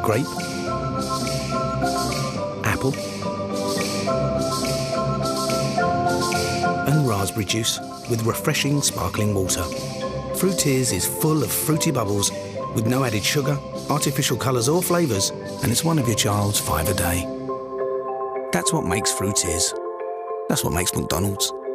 grape, apple and raspberry juice with refreshing sparkling water. Fruitizz is full of fruity bubbles with no added sugar, artificial colours or flavours, and it's one of your child's 5 a day. That's what makes Fruitizz. That's what makes McDonald's.